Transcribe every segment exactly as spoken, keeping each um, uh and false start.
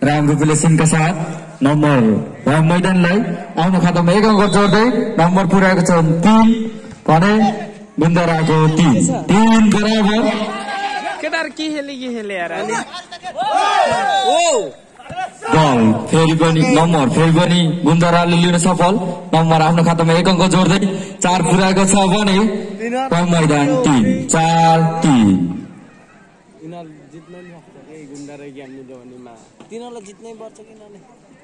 राम्रो प्लेसिङका साथ नम्बर मैदानलाई आफ्नो खातामा एक अङ्क जोड्दै नम्बर पुर्याएको छ तीन भने गुन्दराको तीन तीन बराबर केटार के खेले के खेले यार बल फेरि पनि नम्बर फेरि पनि गुन्दराले लिन सफल नम्बर आफ्नो खातामा एक अङ्क जोड्दै चार पुर्याएको छ भने मैदान तीन चार तीन जित्नै गुन्दरा गेम निभाउनेमा तिनीहरूलाई जित्नै पर्छ किनभने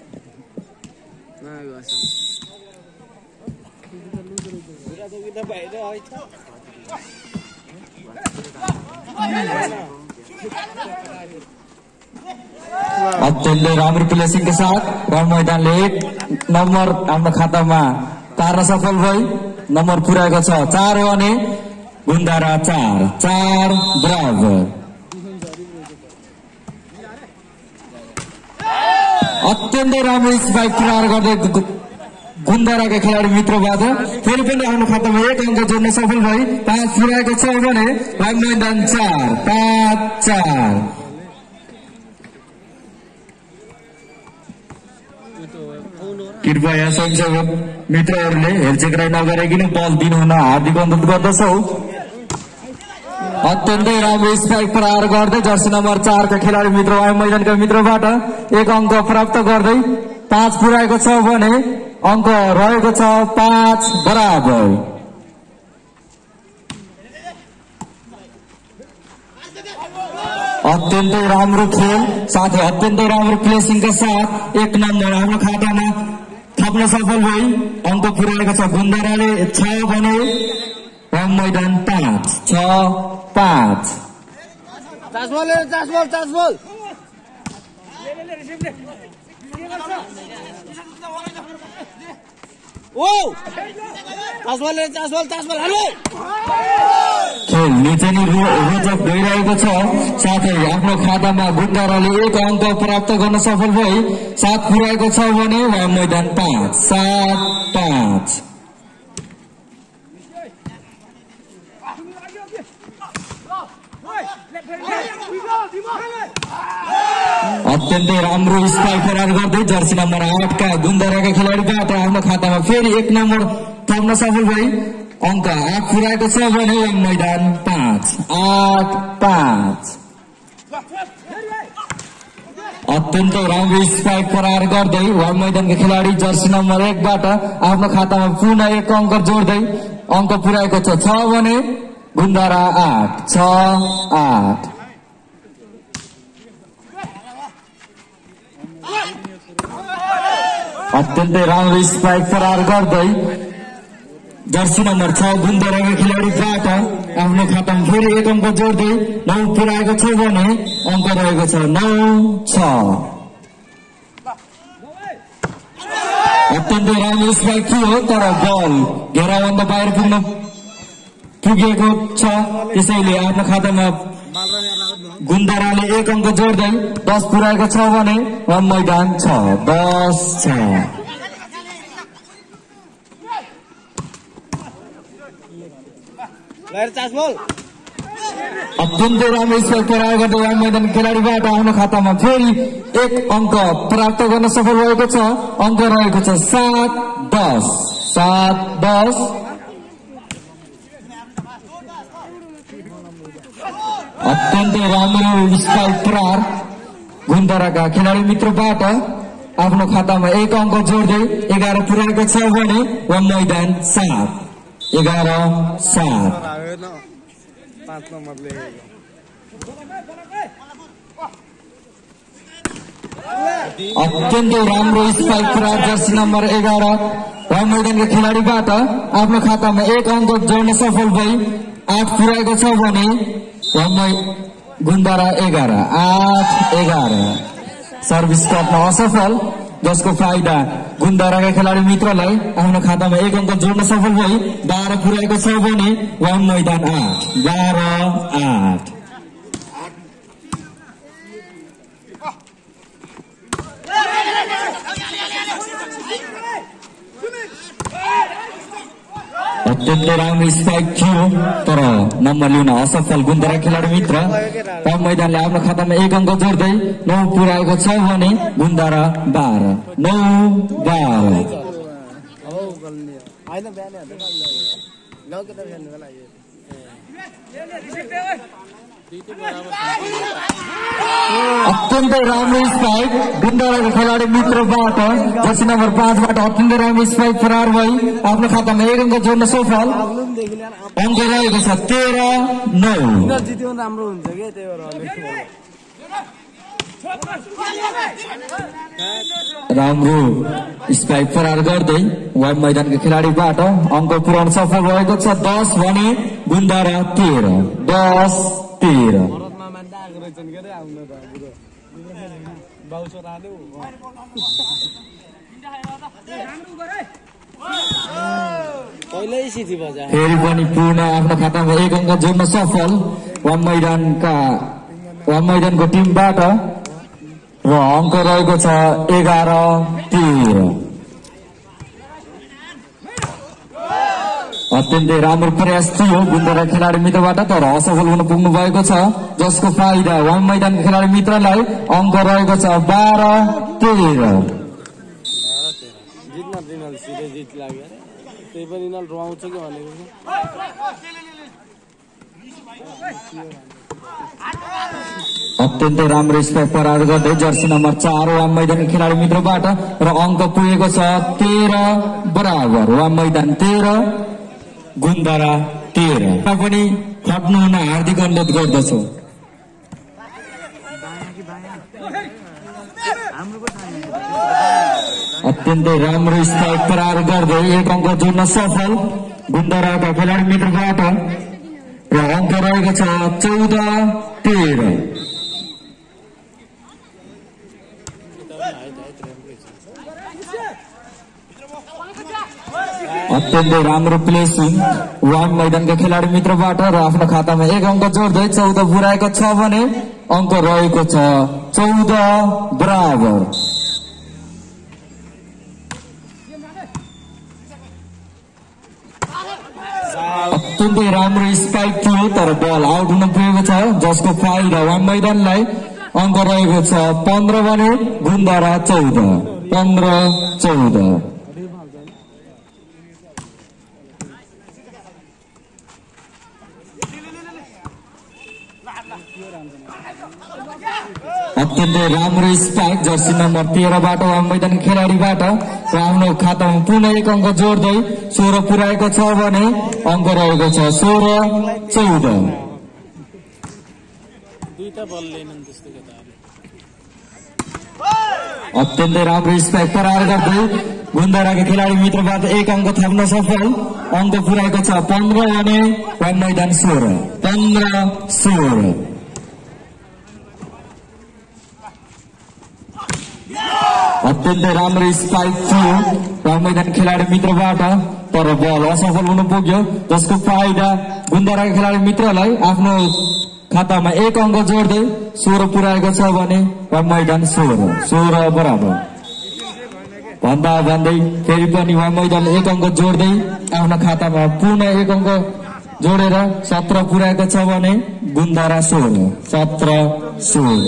अत्यन्तै राम्रो प्लेसिङका साथ रन मैदानले एक नम्बर आफ्नो खातामा पार्न सफल भई नम्बर पुर्याएको छ चार भने गुन्दरा चार चार बराबर अत्यन्तै राम्रो स्पाइक प्रहार गर्दै गुन्दराका खेलाडी मित्रबाट फेरि पनि आफ्नो खातामा एक अङ्क जोड्न सफल भई पाँच पुर्याएको छ भने मैदान चार पाँच चार कृपया स्वयंसेवक मित्रहरूले हेरचेक्राइ नगरिकन बल दिनुहुन हार्दिक अनुरोध गर्दछौ। अत्यन्तै राम्रो स्पाइक प्रहार गर्दै जर्सी नम्बर चारका खेलाडी मित्र मैदानका मित्रबाट एक अङ्क प्राप्त गर्दै पाँच पुर्याएको छ भने अङ्क रहेको छ पाँच बराबर अत्यन्तै राम्रो खेल साथै अत्यन्तै राम्रो प्लेसिङका साथ एक नम्बर आफ्नो खातामा थप्न सफल भई अङ्क पुर्याएको छ गुन्दराले छ भने मैदान पाँच छ पाँच खेल निकै नै रोचक भइरहेको छ साथै आफ्नो खातामा गुन्दराले एक अङ्क प्राप्त गर्न सफल भई सात पुर्याएको छ भने मैदान पाँच सात पाँच अत्यन्तै राम्रो स्पाइक प्रहार गर्दै जर्सी नम्बर आठका गुन्दराका खेलाडीबाट आफ्नो खातामा फेरि एक नम्बर थप्न सफल भई अङ्क आठ पुर्याएको छ भने मैदान पाँच आठ पाँच अत्यन्तै राम्रो स्पाइक प्रहार गर्दै मैदानका खेलाडी जर्सी नम्बर एकबाट आफ्नो खातामा पुनः एक अङ्क जोड्दै अङ्क पुर्याएको छ छ भने गुन्दरा आठ छ आठ अत्यन्तै राम्रो स्पाइक प्रहार गर्दै जर्सी नम्बर छ गुन्दराका खेलाडीबाट आफ्नो खातामा फेरि एक अङ्क जोड्दै नौ पुर्याएको छ भने अङ्क रहेको छ नौ छ अत्यन्तै राम्रो स्पाइक थियो तर बल घेराभन्दा बाहिर पुग्न पुगेको छ त्यसैले आफ्नो खातामा गुन्दराले एक अङ्क जोड्दै दस पुर्याएको छ भने मैदान छ दस छ अत्यन्तै राम्रो स्पाइक प्रहार गर्दै मैदान खेलाडीबाट आफ्नो खातामा फेरि एक अङ्क प्राप्त गर्न सफल भएको छ अङ्क रहेको छ सात दस सात दस अत्यन्तै राम्रो स्पाइक प्रहार गुन्दराका खेलाडी मित्रबाट आफ्नो खातामा एक अङ्क जोड्दै एघार पुर्याएको छ भने मैदान सात एघार सात अत्यन्तै राम्रो स्पाइक प्रहार जर्सी नम्बर एघार मैदानका खेलाडीबाट आफ्नो खातामा एक अङ्क जोड्न सफल भई आठ पुर्याएको छ भने गुन्दरा एघार आठ एघार सर्भिस गर्न असफल जसको फाइदा गुन्दराका खेलाडी मित्रलाई आफ्नो खातामा एक अङ्क जोड्न सफल भई बाह्र पुर्याएको छ भने मैदान आठ बाह्र आठ अत्यन्तै राम्रो स्पाइक थियो तर नम्बर लिन असफल गुन्दरा खेलाडी मित्र। अब मैदानले आफ्नो खातामा एक अङ्क जोड्दै नौ पुर्याएको छ भने गुन्दरा बाह्र नौ बाह्र। अत्यन्तै राम्रो स्पाइक गुन्दराको खेलाडी मित्रबाट जर्सी नम्बर पाँचबाट अत्यन्तै राम्रो स्पाइक फरार भई आफ्नो खातामा एक अङ्क जोड्न सफल। अङ्क रहेको छ तेह्र नौ। राम्रो स्पाइक फरार गर्दै वाइड मैदानको खेलाडीबाट अङ्क पुर्याउन सफल भएको छ दस भने गुन्दरा तेह्र दस तेह्र। फेरि पनि पूर्ण आफ्नो खातामा एक अङ्क जोड्न सफल वाम मैदानका वाम मैदानको टिमबाट र अङ्क रहेको छ एघार तेह्र। अत्यन्तै राम्रो प्रयास थियो गुन्दरा खेलाडी मित्रबाट तर असफल हुन पुग्नु भएको छ जसको फाइदा वाम मैदानको खेलाडी मित्रलाई। अङ्क रहेको छ बाह्र तेह्र। अत्यन्तै राम्रो स्पाइक फरार गर्दै जर्सी नम्बर चार वाम मैदानको खेलाडी मित्रबाट र अङ्क पुगेको छ तेह्र बराबर वाम मैदान तेह्र गुन्दरा तेह्र। पनि खट्नु हुन हार्दिक अनुरोध गर्दछौ। अत्यन्तै राम्रो स्पाइक फरार गर्दै एक अङ्क जोड्न सफल गुन्दराका खेलाडी मित्रबाट र अङ्क रहेको छ चौध तेह्र। अत्यन्तै राम्रो प्लेसिङ वाम मैदानका खेलाडी मित्रबाट र आफ्नो खातामा एक अङ्क जोड्दै चौध पुर्याएको छ भने अङ्क रहेको छ चौध बराबर। अत्यन्तै राम्रो स्पाइक थियो तर बल आउट हुन पुगेको छ जसको फाइदा वाम मैदानलाई। अङ्क रहेको छ पन्ध्र भने गुन्दरा चौध पन्ध्र चौध। अत्यन्तै राम्रो स्पाइक जर्सी नम्बर तेह्रबाट वाम मैदानको खेलाडीबाट र आफ्नो खातामा पुनः एक अङ्क जोड्दै सोह्र पुर्याएको छ भने अङ्क रहेको छ सोह्र चौध। अत्यन्तै राम्रो स्पाइक फरार गर्दै गुन्दराका खेलाडी मित्रबाट एक अङ्क थप्न सफल अङ्क पुर्याएको छ पन्ध्र भने वाम मैदान सोह्र पन्ध्र सोह्र। अत्यन्तै राम्रो स्पाइक थियो वाम मैदान खेलाडी मित्रबाट तर बल असफल हुन पुग्यो जसको फाइदा गुन्दराका खेलाडी मित्रलाई। आफ्नो खातामा एक अङ्क जोड्दै सोह्र पुर्याएको छ भने वाम मैदान सोह्र सोह्र बराबर। भन्दा भन्दै फेरि पनि वाम मैदानले एक अङ्क जोड्दै आफ्नो खातामा पुनः एक अङ्क जोडेर सत्र पुर्याएको छ भने गुन्दरा सोह्र सत्र सोह्र।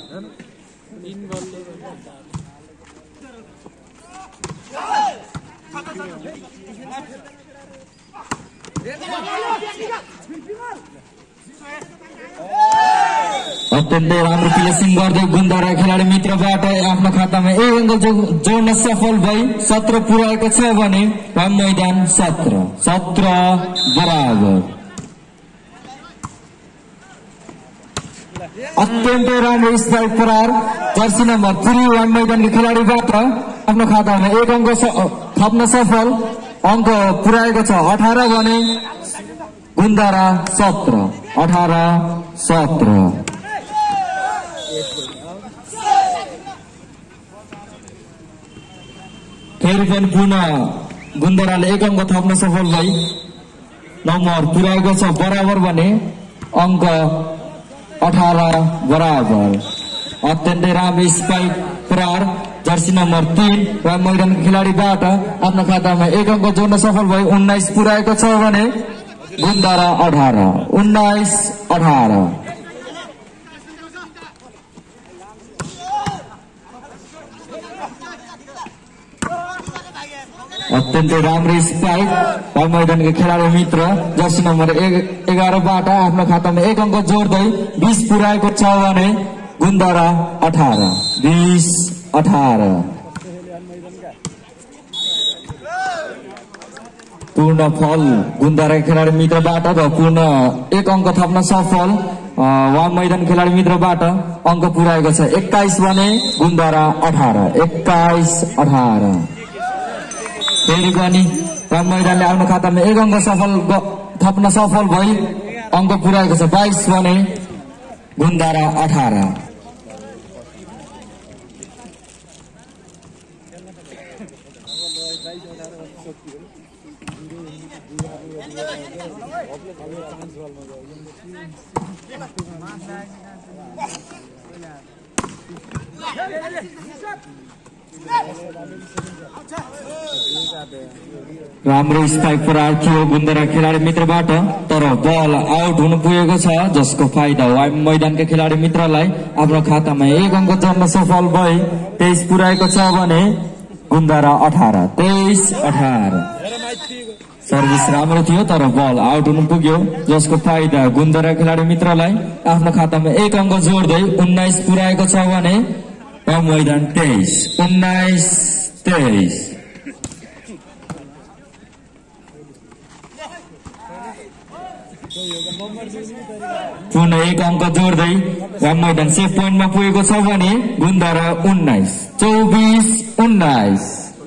अत्यन्तै राम्रो प्लेसिङ गर्दै गुन्दरा खेलाडी मित्रबाट आफ्नो खातामा एक अङ्क जोड्न सफल भई सत्र पुर्याएको छ भने वाम मैदान सत्र सत्र बराबर। अत्यन्तै राम्रो स्पाइक फरार जर्सी नम्बर थ्री वाम मैदानको खेलाडीबाट आफ्नो खातामा एक अङ्क थप्न सफल अङ्क पुर्याएको छ अठार भने गुन्दरा सत्र अठार सत्र। फेरि पनि पुनः गुन्दराले एक अङ्क थप्न सफल भई नम्बर पुर्याएको छ बराबर भने अङ्क अठार बराबर। अत्यन्तै राम्रो स्पाइक फरार जर्सी जर्सी नम्बर तीन वा मैदानको खेलाडीबाट आफ्नो खातामा एक अङ्क जोड्न सफल भई उन्नाइस पुर्याएको छ भने गुन्दारा अठार उन्नाइस अठार। अत्यन्तै राम्रो स्पाइक वा मैदानको खेलाडी मित्र जर्सी नम्बर एघारबाट आफ्नो खातामा एक अङ्क जोड्दै बीस पुर्याएको छ भने गुन्दारा अठार बीस अठार। पूर्ण फल गुन्दारा खेलाडी मित्रबाट र पूर्ण एक अङ्क थप्न सफल वा मैदान खेलाडी मित्रबाट अङ्क पुर्याएको छ एक्काइस भने गुन्दारा अठार एक्काइस अठार। फेरि पनि वा मैदानले आफ्नो खातामा एक अङ्क सफल थप्न सफल भई अङ्क पुर्याएको छ बाइस भने गुन्दारा अठार। राम्रो स्पाइक प्रहार थियो गुन्दारा खेलाडी मित्रबाट तर बल आउट हुन पुगेको छ जसको फाइदा मैदानका खेलाडी मित्रलाई आफ्नो खातामा एक अङ्क जोड्न सफल भई तेइस पुर्याएको छ भने गुन्दारा अठार तेइस अठार। सर्भिस राम्रो थियो तर बल आउट हुन पुग्यो जसको फाइदा गुन्दारा खेलाडी मित्रलाई आफ्नो खातामा एक अङ्क जोड्दै उन्नाइस पुर्याएको छ भने मैदान तेइस उन्नाइस तेइस। पुनः एक अङ्क जोड्दै वा मैदान सेफ पोइन्टमा पुगेको छ भने गुन्दारा उन्नाइस चौबिस उन्नाइस।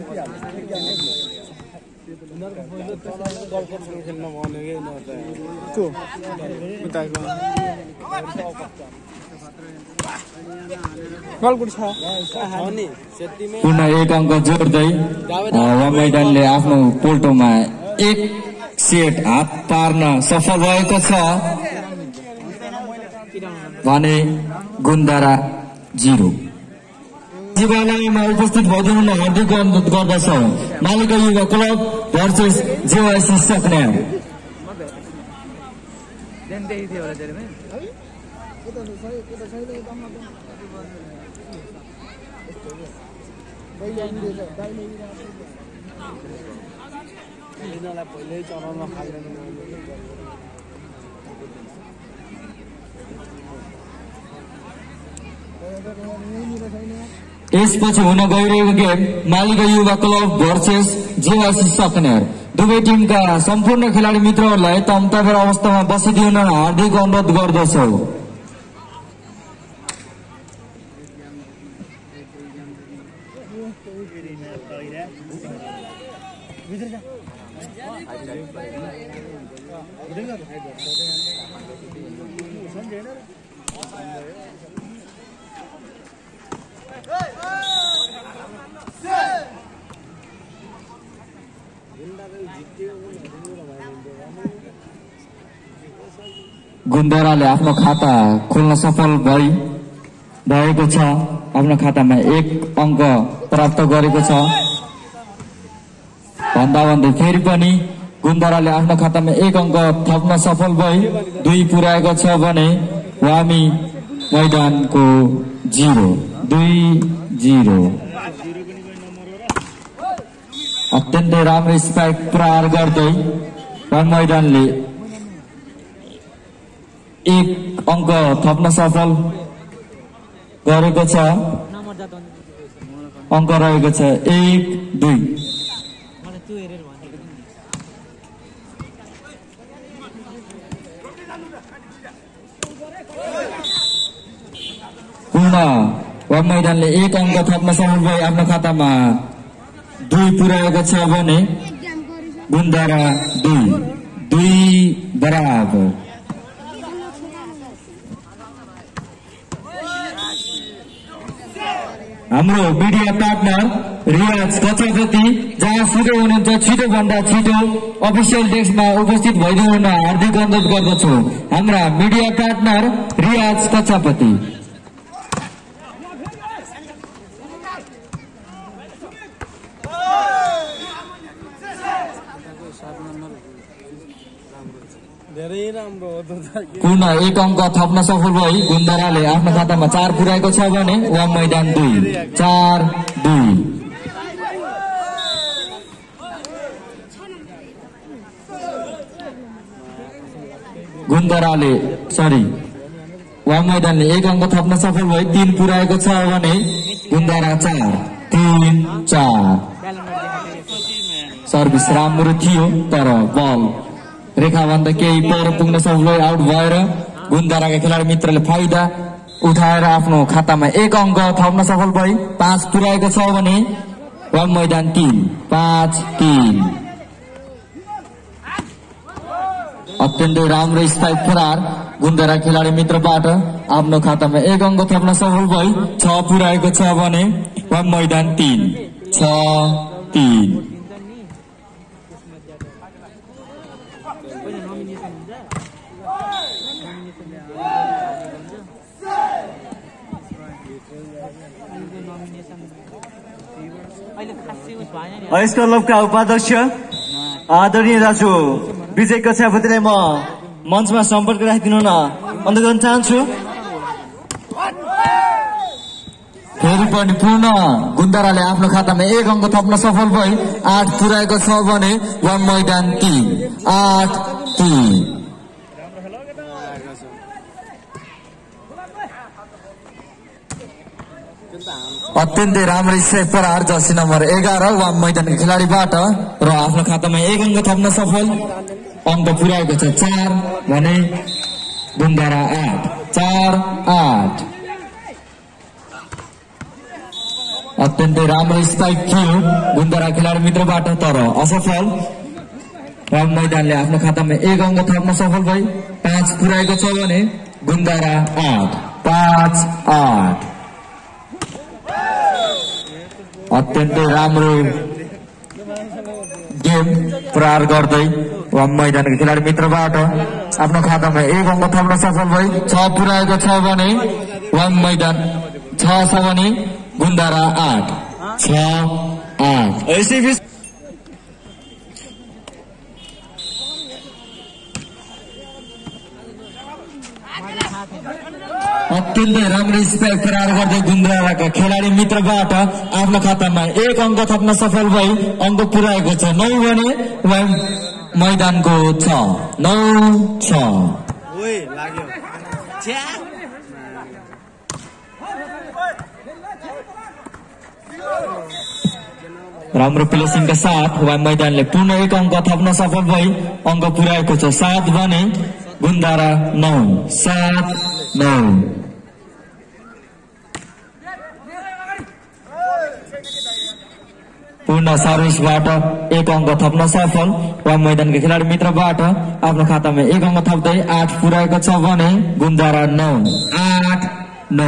पुनः एक अङ्क जोड्दै वा मैदानले आफ्नो पोल्टोमा एक सेट हात पार्न सफल भएको छ भने गुन्दारा जिरो। जीवनमा उपस्थित भइदिनु हार्दिक अनुरोध गर्दछौ। मालिका युवा क्लब भर्सेस जेवाइसी सक्ने यसपछि हुन गइरहेको गेम मालिका युवा क्लब भर्सेस जेवाइसी सक्ने दुवै टिमका सम्पूर्ण खेलाडी मित्रहरूलाई तम्ताबेर अवस्थामा बसिदिन हार्दिक अनुरोध गर्दछौ। गुन्दाराले आफ्नो खाता खोल्न सफल भई भएको छ आफ्नो खातामा एक अङ्क प्राप्त गरेको छ भन्दा भन्दै फेरि पनि गुन्दाराले आफ्नो खातामा एक अङ्क थप्न सफल भई दुई पुर्याएको छ भने वामी मैदानको जिरो दुई जिरो। अत्यन्तै राम्रो स्पाइक प्रहार गर्दै मैदानले एक अङ्क थप्न सफल गरेको छ अङ्क रहेको छ एक दुई। पुनः वा मैदानले एक अङ्क थप्न सफल भई आफ्नो खातामा दुई पुर्याएको छ भने गुन्दारा दुई दुई बराबर। हाम्रो मिडिया पार्टनर रियाज कचापति जहाँ सुरु हुनुहुन्छ छिटो भन्दा छिटो अफिसियल डेस्कमा उपस्थित भइदिनु हार्दिक अनुरोध गर्दछु। हाम्रा मिडिया पार्टनर रियाज कचापति। धेरै राम्रो हो त पुनः एक अङ्क थप्न सफल भई गुन्दराले आफ्नो खातामा चार पुर्याएको छ भने वाम मैदान दुई चार दुई गुन्दराले सरी वाम मैदानले एक अङ्क थप्न सफल भई तीन पुर्याएको छ भने गुन्दरा चार तीन चार सर्भिस राम्रो थियो तर बल रेखाभन्दा केही पर पुग्न सफल भई आउट भएर गुन्दराका खेलाडी मित्रले फाइदा उठाएर आफ्नो खातामा एक अङ्क थप्न सफल भई पाँच पुर्याएको छ भने वाम मैदान तीन पाँच तीन अत्यन्तै राम्रो स्पाइक फरार गुन्दरा खेलाडी मित्रबाट आफ्नो खातामा एक अङ्क थप्न सफल भई छ पुर्याएको छ भने वाम मैदान तीन छ तीन यसको क्लबका उपाध्यक्ष आदरणीय दाजु विजय कक्षापतिलाई म मञ्चमा सम्पर्क राखिदिनु न अनुरोध गर्न चाहन्छु। फेरि पनि पूर्ण गुन्दराले आफ्नो खातामा एक अङ्क थप्न सफल भई आठ पुर्याएको छ भने वाम मैदान तीन आठ तीन अत्यन्तै राम्रो स्ट्राइक प्रहार जर्सी नम्बर एघार वाम मैदानको खेलाडीबाट र आफ्नो खातामा एक अङ्क थप्न सफल अङ्क पुर्याएको छ चार भने गुन्दरा आठ चार आठ अत्यन्तै राम्रो स्पाइक थियो गुन्दरा खेलाडी मित्रबाट तर असफल वाम मैदानले आफ्नो खातामा एक अङ्क थप्न सफल भई पाँच पुर्याएको छ भने गुन्दरा आठ पाँच आठ अत्यन्तै राम्रो गेम प्रहार गर्दै वाम मैदानको खेलाडी मित्रबाट आफ्नो खातामा एक अङ्क थप्न सफल भई छ पुर्याएको छ भने वाम मैदान छ छ भने गुन्दरा आठ छ आठ अत्यन्तै राम्रो स्पाइक प्रहार गर्दै गुन्दराका खेलाडी मित्रबाट आफ्नो खातामा एक अङ्क थप्न सफल भई अङ्क पुर्याएको छ नौ भने वाम मैदानको छ नौ छ राम्रो प्लेसिङका साथ वाम मैदानले पुनः एक अङ्क थप्न सफल भई अङ्क पुर्याएको छ सात भने गुन्दरा नौ सात नौ पूर्ण सर्भिसबाट एक अङ्क थप्न सफल वाम मैदानको खेलाडी मित्रबाट आफ्नो खातामा एक अङ्क थप्दै आठ पुर्याएको छ भने गुन्दरा नौ आठ नौ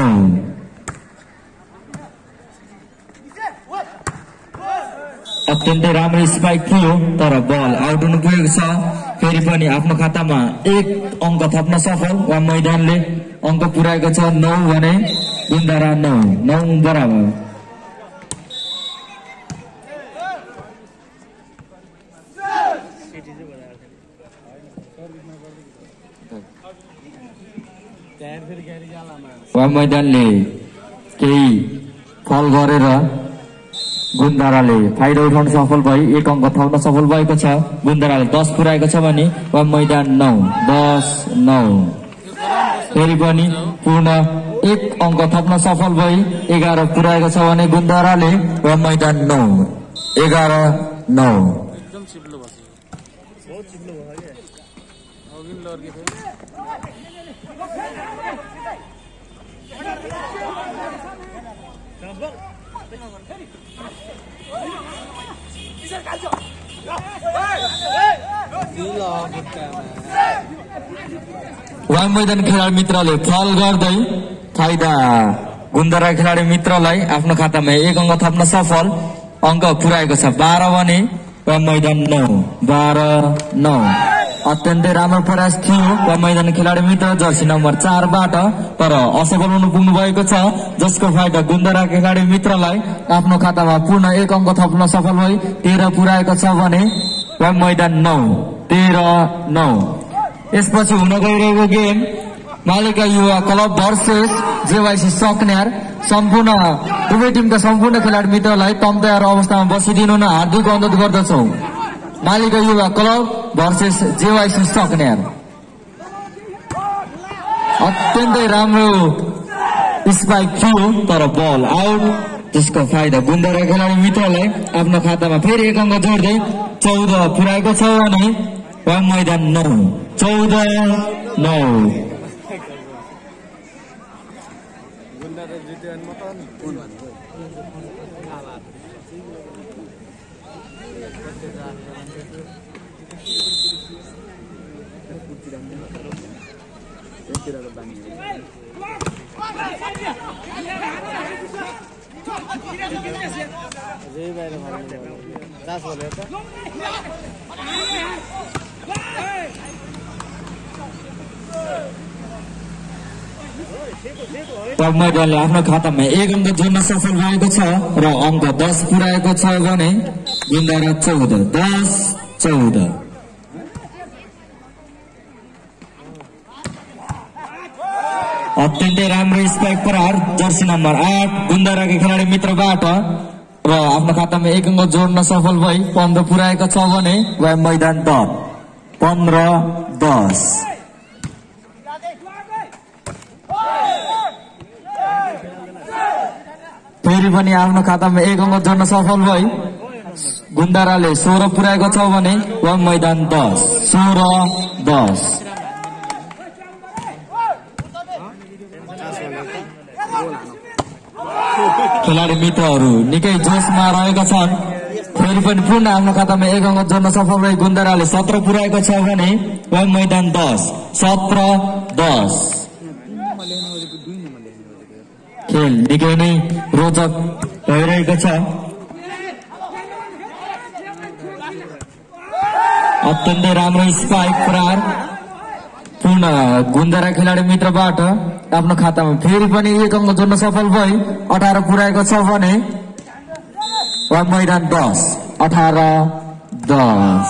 अत्यन्तै राम्रो स्पाइक थियो तर बल आउट हुनु पुगेको छ फेरि पनि आफ्नो खातामा एक अङ्क थप्न सफल वाम मैदानले अङ्क पुर्याएको छ नौ भने गुन्दरा नौ नौ बराबर वाम मैदानले केही फल गरेर गुन्दराले फाइदा उठाउन सफल भई एक अङ्क थप्न सफल भएको छ गुन्दराले दस पुर्याएको छ भने वाम मैदान नौ दस नौ फेरि पनि पूर्ण एक अङ्क थप्न सफल भई एघार पुर्याएको छ भने गुन्दराले वाम मैदान नौ एघार नौ वाम मैदान खेलाडी मित्रले फल गर्दै फाइदा गुन्दरा खेलाडी मित्रलाई आफ्नो खातामा एक अङ्क थप्न सफल अङ्क पुर्याएको छ बाह्र भने वाम मैदान नौ बाह्र नौ अत्यन्तै राम्रो प्रयास थियो वाम मैदान खेलाडी मित्र जर्सी नम्बर चारबाट तर असफल हुनु पुग्नु भएको छ जसको फाइदा गुन्दरा खेलाडी मित्रलाई आफ्नो खातामा पूर्ण एक अङ्क थप्न सफल भई तेह्र पुर्याएको छ भने वाम मैदान नौ तेह्र नौ यसपछि हुन गइरहेको गेम मालिका युवा क्लब भर्सेस जेवाइसी सकन्यार। सम्पूर्ण दुवै टिमका सम्पूर्ण खेलाडी मित्रलाई तम तयार अवस्थामा बसिदिनु न हार्दिक अनुरोध गर्दछौ। मालिका युवा क्लब भर्सेस जेवाइसी सकन्यार। अत्यन्तै राम्रो स्पाइक थियो तर बल आउट, जसको फाइदा गुन्दरा खेलाडी मित्रलाई आफ्नो खातामा फेरि एक अङ्क जोड्दै चौध पुर्याएको छ भने वा मैदान नौ चौध नौ। मैदानले आफ्नो खातामा एक अङ्क जोड्न सफल भएको छ र अङ्क दस पुर्याएको छ भने गुन्दरा चौध दस चौध। अत्यन्तै राम्रो स्पाइक प्रहार जर्सी नम्बर आठ गुन्दराका खेलाडी मित्रबाट र आफ्नो खातामा एक अङ्क जोड्न सफल भई पन्ध्र पुर्याएको छ भने वा मैदान दस पन्ध्र दस। फेरि पनि आफ्नो खातामा एक अङ्क जोड्न सफल भई गुन्दराले सोह्र पुर्याएको छ भने वा मैदान दस सोह्र दस। खेलाडी मित्रहरू निकै जोसमा रहेका छन्। फेरि पनि पूर्ण आफ्नो खातामा एक अङ्क जोड्न सफल भई गुन्दराले सत्र पुर्याएको छ भने वा मैदान दस सत्र दस। खेल निकै नै रोचक भइरहेको छ। अत्यन्तै राम्रो स्पाइक प्रहार पूर्ण गुन्दरा खेलाडी मित्रबाट आफ्नो खातामा फेरि पनि एक अङ्क जोड्न सफल भई अठार पुर्याएको छ भने वा मैदान दस अठार दस।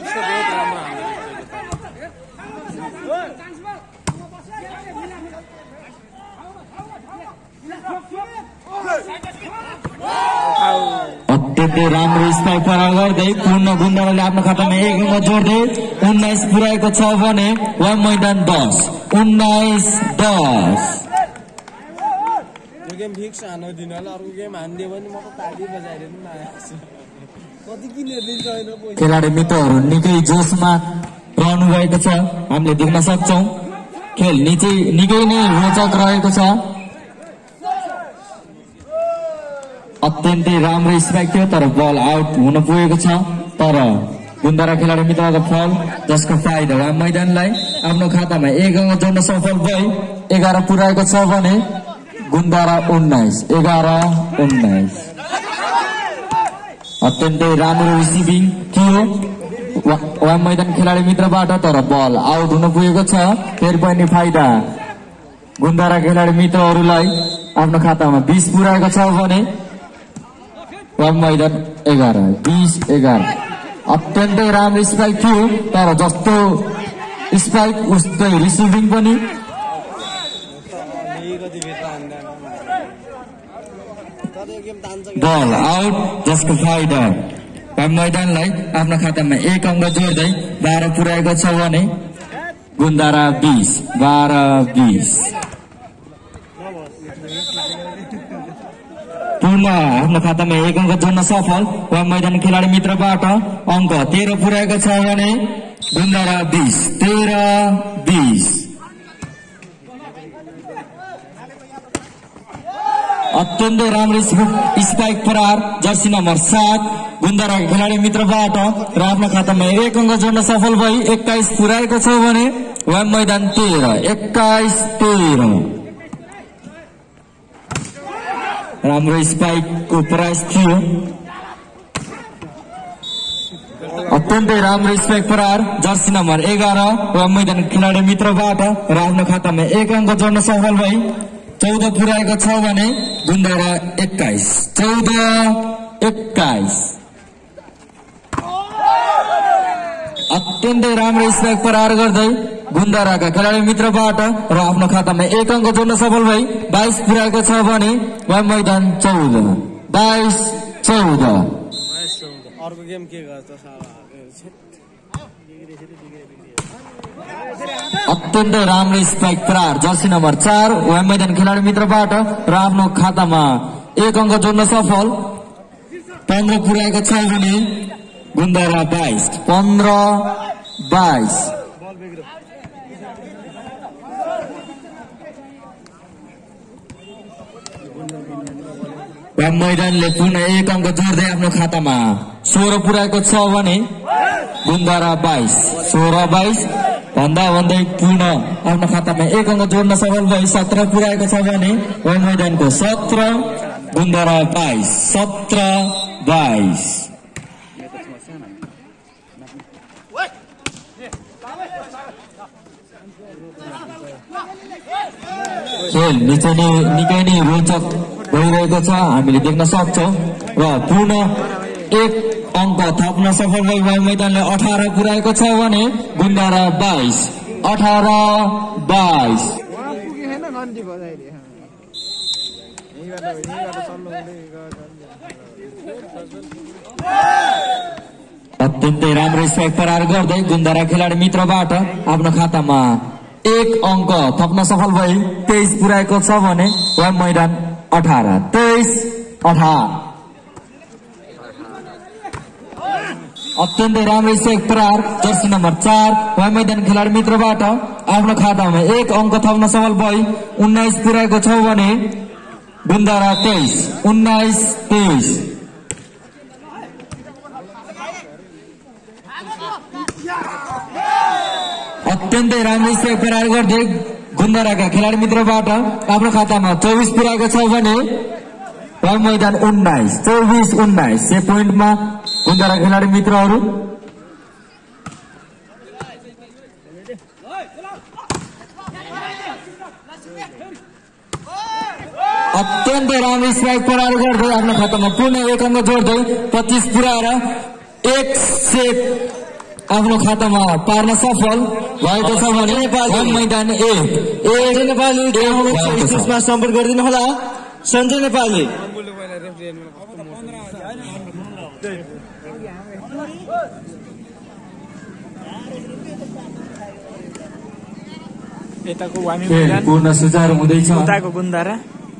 अत्यन्तै राम्रो स्पाइक प्रहार गर्दै पूर्ण गुन्दराले आफ्नो खातामा एक अङ्क जोड्दै उन्नाइस पुर्याएको छ भने वा मैदान दस उन्नाइस दस। खेलाडी मित्रहरू निकै जोसमा रहनु भएको छ, हामीले देख्न सक्छौ। खेल निकै निकै नै रोचक रहेको छ। अत्यन्तै राम्रो स्ट्राइक थियो तर बल आउट हुन पुगेको छ। तर गुन्दरा खेलाडी मित्रको फल जसको फाइदा वा मैदानलाई आफ्नो खातामा एक अङ्क जोड्न सफल भई एघार पुर्याएको छ भने गुन्दरा उन्नाइस एघार उन्नाइस। अत्यन्तै राम्रो रिसिभिङ थियो वा मैदान खेलाडी मित्रबाट तर बल आउट हुन पुगेको छ। फेरि पनि फाइदा गुन्दरा खेलाडी मित्रहरूलाई आफ्नो खातामा बीस पुर्याएको छ भने वा मैदान एघार बीस एघार। अत्यन्तै राम्रो स्ट्राइक थियो तर जस्तो स्ट्राइक उस्तै रिसिभिङ पनि। बल आउट जसको फाइदा मैदानलाई आफ्नो खातामा एक अङ्क जोड्दै बाह्र पुर्याएको छ भने गुन्दरा बीस बाह्र बीस। पूर्ण आफ्नो खातामा एक अङ्क जोड्न सफल वा मैदान खेलाडी मित्रबाट अङ्क तेह्र पुर्याएको छ भने गुन्दरा बीस तेह्र बीस। अत्यन्तै राम्रो स्पाइक प्रहार जर्सी नम्बर सात गुन्दरा खेलाडी मित्रबाट र आफ्नो खातामा एक अङ्क जोड्न सफल भई एक्काइस पुर्याएको छ भने वा मैदान तेह्र एक्काइस तेह्र। राम्रो स्पाइकको प्राइस थियो। अत्यन्तै राम्रो स्पाइक प्रहार जर्सी नम्बर एघार वा मैदान खेलाडी मित्रबाट र आफ्नो खातामा एक अङ्क जोड्न सफल भई चौध पुर्याएको छ भने गुन्दरा एक्काइस चौध एक्काइस। अत्यन्तै राम्रो स्पाइक प्रहार गर्दै गुन्दाराका खेलाडी मित्रबाट र आफ्नो खातामा एक अङ्क जोड्न सफल भई बाइस पुर्याएको छ भने वा मैदान चौध बाइस चौध। अर्को गेम के गर्छ अत्यन्तै राम्रो स्पाइक प्रहार जर्सी नम्बर चार वा मैदान खेलाडी मित्रबाट र आफ्नो खातामा एक अङ्क जोड्न सफल पन्ध्र पुर्याएको छ भने गुन्दारा बाइस पन्ध्र बाइस। मैदानले पुनः एक अङ्क जोड्दै आफ्नो खातामा सोह्र पुर्याएको छ भने गुन्दारा बाइस सोह्र बाइस भन्दा भन्दै पुनः आफ्नो खातामा एक अङ्क जोड्न सफल भई सत्र पुर्याएको छ भने मैदानको सत्र गुन्दारा बाइस सत्र बाइस। खेल निकै नै निकै नै रोचक भइरहेको छ हामीले देख्न सक्छौँ र पुनः एक अङ्क थप्न सफल भई मैदानले अठार पुर्याएको छ भने गुन्दारा बाइस अठार बाइस। अत्यन्तै राम्रो स्पाइक प्रहार गर्दै गुन्दारा खेलाडी मित्रबाट आफ्नो खातामा एक अङ्क थप्न सफल भई तेइस पुर्याएको छ भने वा मैदान अठार तेइस अठार। अत्यन्तै राम्रो स्पाइक प्रहार जर्सी नम्बर चार वा मैदान खेलाडी मित्रबाट आफ्नो खातामा एक अङ्क थप्न सफल भई उन्नाइस पुर्याएको छ भने गुन्दारा तेइस उन्नाइस तेइस। अत्यन्तै राम्रो स्पाइक प्रहार गर्दै गुन्दाराका खेलाडी मित्रबाट आफ्नो खातामा चौबिस पुर्याएको छ भने मैदान उन्नाइस चौबिस उन्नाइस से पोइन्टमा गुन्दारा खेलाडी मित्रहरू। अत्यन्तै राम्रो स्पाइक प्रहार गर्दै आफ्नो खातामा पुनः एक अङ्क जोड्दै पच्चिस पुर्याएर एक सेट आफ्नो खातामा पार्न सफल भएको छ भने मैदान एक नेपाली सम्पर्क गरिदिनु होला सञ्जय नेपाली। पूर्ण सुचारू हुँदैछ गुन्दारा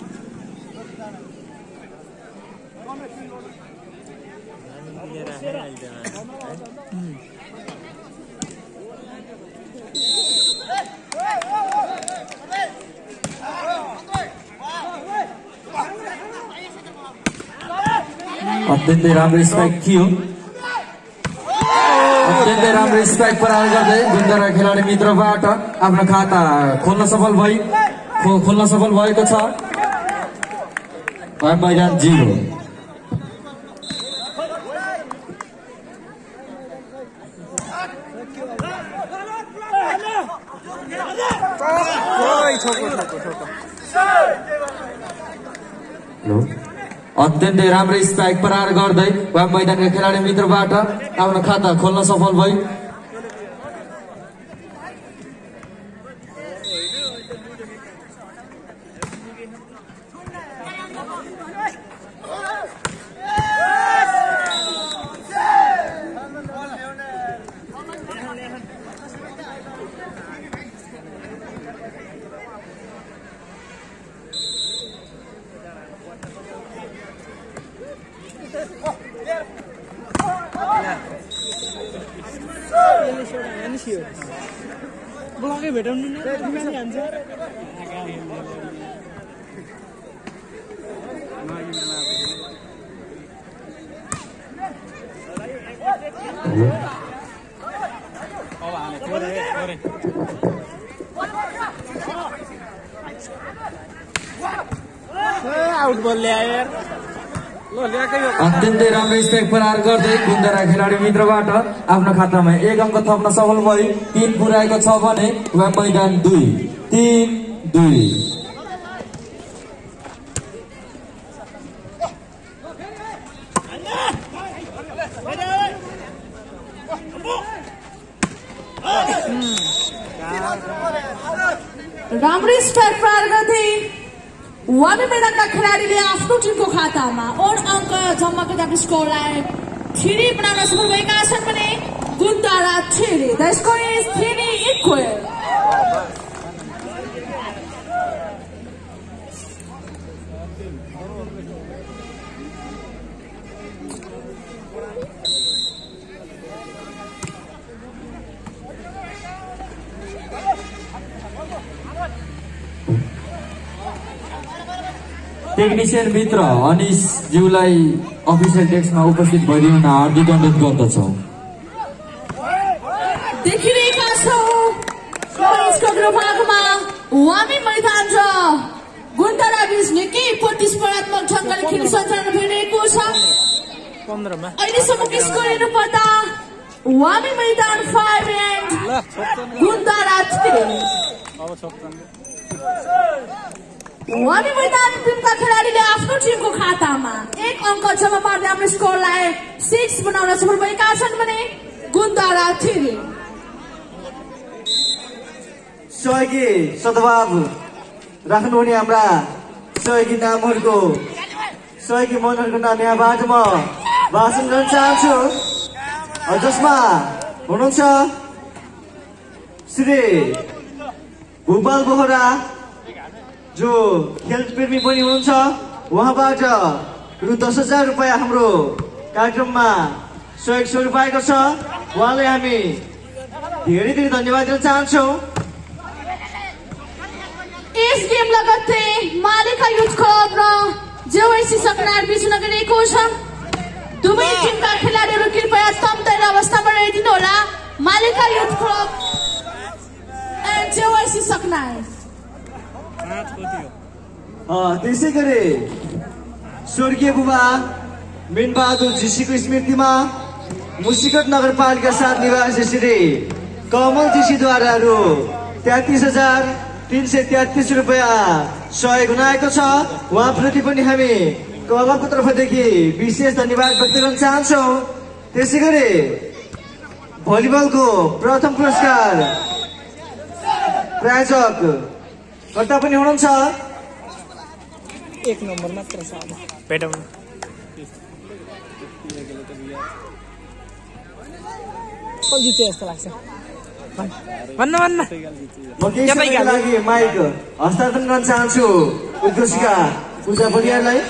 अत्यन्तै राम्रो स्पाइक थियो अत्यन्तै राम्रो स्पाइक प्रहार गर्दै गुन्दारा खेलाडी मित्रबाट आफ्नो खाता खोल्न सफल भई खोल्न सफल भएको छ मैदान जिरो। अत्यन्तै राम्रो स्पाइक प्रहार गर्दै वा मैदानका खेलाडी मित्रबाट आफ्नो खाता खोल्न सफल भई ब्लकै भेटाउनु हान्छ आउट बल ल्यायो यार अत्यन्तै राम्रो स्पाइक प्रहार गर्दै गुन्दारा खेलाडी मित्रबाट आफ्नो खातामा एक अङ्क थप्न सफल भई तीन पुर्याएको छ भने मैदान दुई तीन दुई। राम्रै स्ट्राइक प्रहार गर्दै वामी मैदानका खेलाडीले आफ्नो टिमको खातामा ओड अङ्क जम्मा गर्दै आफ्नो स्कोरलाई थ्री बनाउन सफल भएका छन् भने Gundara three the score is three equal technician मित्र अनिश ज्यूलाई अफिसियल डेस्कमा उपस्थित भइदिन हार्दिक अनुरोध गर्दछौँ। देखिरहेका छौँ यसको ग्रुपमा वामी मैदान र गुन्दारा बीच निकै प्रतिस्पर्धात्मक ढङ्गले खेल सञ्चालन भइरहेको छ। अहिलेसम्मको स्कोर हेर्नु पर्दा Wami Maidan five and Gundara three. Wami Maidan टिमका खेलाडीले आफ्नो टिमको खातामा एक अङ्क जम्मा पार्दै आफ्नो स्कोरलाई सिक्स बनाउन सफल भएका छन् भने गुन्दारा थ्री। सहयोगी सद्भाव राख्नुहुने हाम्रा सहयोगी नामहरूको सहयोगी मनहरूको नाम यहाँबाट म भाषण गर्न चाहन्छु। जसमा हुनुहुन्छ श्री भूपाल बोहरा जो खेलप्रेमी पनि हुनुहुन्छ, उहाँबाट रु दस हजार रुपियाँ हाम्रो कार्यक्रममा सहयोग स्वरूप आएको छ। उहाँलाई हामी धेरै धेरै धन्यवाद दिन चाहन्छौँ। यस गेम लगत्तै मालिका युथ क्लब र जेओएसी सकनार बीच नगरिएको छ। दुवै टिमका खेलाडीहरू कृपया स्तब्ध अवस्थामा रहिदिनु होला। Malika youth club and JOAC सकनार। त्यसै गरी स्वर्गीय बुबा मीनबहादुर जीसीको स्मृतिमा मुसिकोट नगरपालिका सात निवासी श्री कमल जीसीद्वारा रु तेत्तिस हजार तीन सय तेत्तिस रुपियाँ सहयोग हुनाएको छ। उहाँप्रति पनि हामी क्लबको तर्फदेखि विशेष धन्यवाद व्यक्त गर्न चाहन्छौँ। त्यसै गरी भलिबलको प्रथम पुरस्कार प्रायोजक कर्ता पनि हुनुहुन्छ एक नम्बर मात्र छ भेटाउनु कल जित्यो जस्तो लाग्छ भन्न भन्न म केही समयको लागि माइक हस्तान्तरण गर्न चाहन्छु उद्घोषिका पूजा बलियारलाई।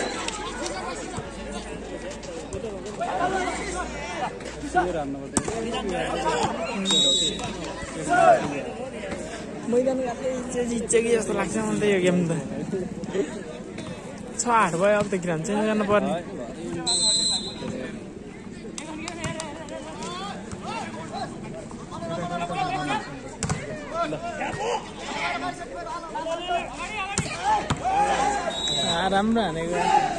मैदान जित्छ कि जस्तो लाग्छ मलाई त यो गेम त छ आठ भयो। अब त ग्राउन्ड चेन्ज गर्नु पर्ने। राम्रो हानेको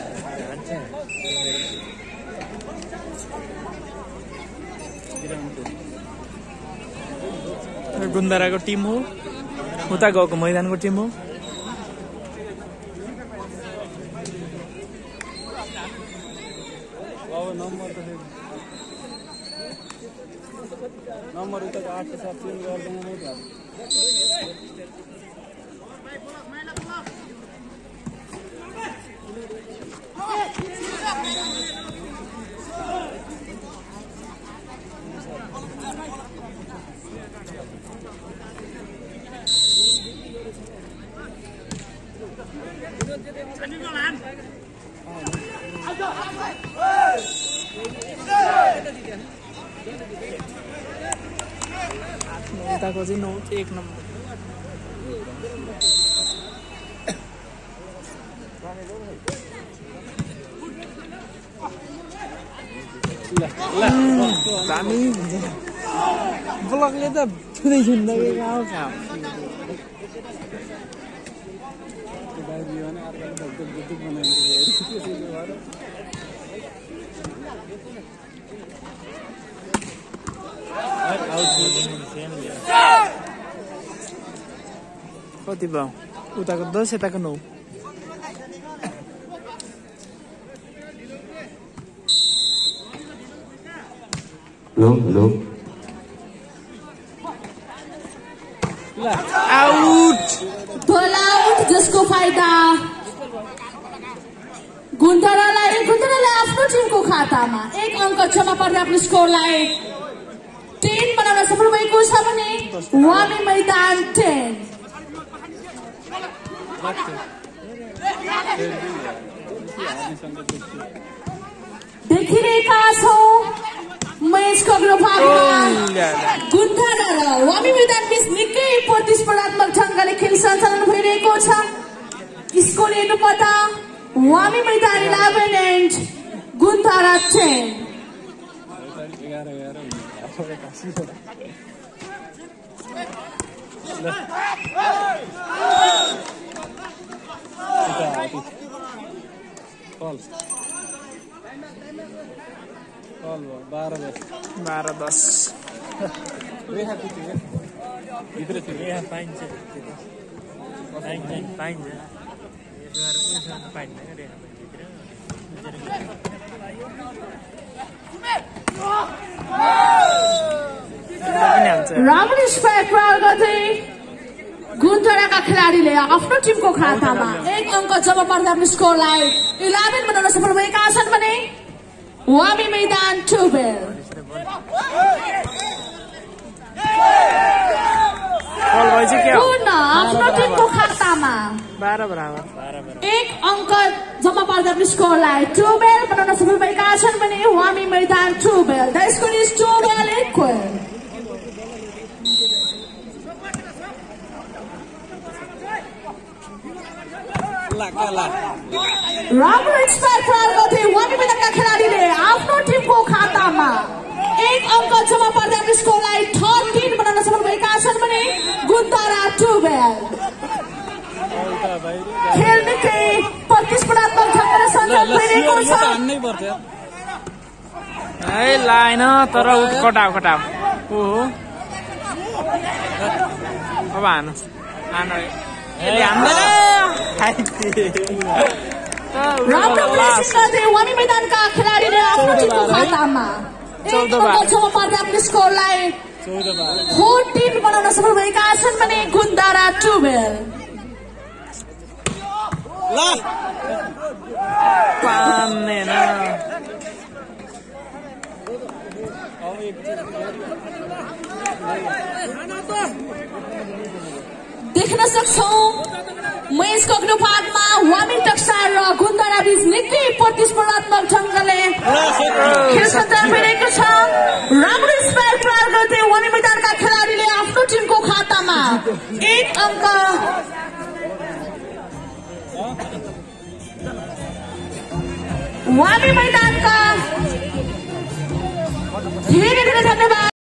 गुन्दाराको टिम हो, उता गएको मैदानको टिम हो। नम्बर उता आठ के साथ चेन्ज गर्दैन नै त उताको चाहिँ नौ एक नम्बर दामी ब्लकले त छुँदै छुन्दै गाउँ गाउँ कति भयो उताको दस यताको नौ हेलो हेलो आउट जसको फाइदा गुन्थरालाई गुन्थरालाई आफ्नो टिमको खातामा एक अङ्क जम्मा पर्दा आफ्नो स्कोरलाई टेन बनाउन सफल भएको छ भने वामी मैदान टेन देखिरहेका छौँ मैचको अग्लो भागमा गुन्थरा र वामी मैदान बीच निकै प्रतिस्पर्धात्मक ढङ्गले खेल सञ्चालन भइरहेको छ। स्कोर हेर्नुपर्दा वामी मैदान इलेभेन एन्ड गुन्थरा टेन। बाह्र दस राम्रो स्पाइक प्रयोग गर्दै गुन्थराका खेलाडीले आफ्नो टिमको खातामा एक अङ्क जम्मा पर्दा आफ्नो स्कोरलाई इलेभेन बनाउन सफल भएका छन् भने वामी मैदान टुबेल पुनः आफ्नो टिमको खातामा एक अङ्क जम्मा पर्दा आफ्नो स्कोरलाई टुबेल बनाउन सफल भएका छन् भने Wami Maidan twelve. The score is twelve equal. राम्रो स्पाइक प्रयोग गर्दै वामी मैदानका खेलाडीले आफ्नो टिमको खातामा एक अङ्क जम्मा पर्दा आफ्नो स्कोरलाई थर्टिन बनाउन सफल भएका छन् भने गुन्थरा टुबेल। खेल निकै प्रतिस्पर्धात्मक ढङ्गले सञ्चालन भइरहेको छ। लाइन तर कटाउ कटाउ ओहो अब हानु हानु राम्रो प्लेसिङ गर्दै वामी मैदानका खेलाडीले आफ्नो टिमको खातामा एक अङ्क जम्मा पर्दा आफ्नो स्कोरलाई फोर्टिन बनाउन सफल भएका छन् भने गुन्थरा टुबेल। देख्न सक्छौँ मैचको अग्लो भागमा वामी टक्सार र गुन्थरा बीच निकै प्रतिस्पर्धात्मक ढङ्गले खेल सञ्चालन भइरहेको छ। राम्रो स्पाइक प्रयोग गर्दै वामी मैदानका खेलाडीले आफ्नो टिमको खातामा एक अङ्क वामी मैदानका धेरै धेरै धन्यवाद।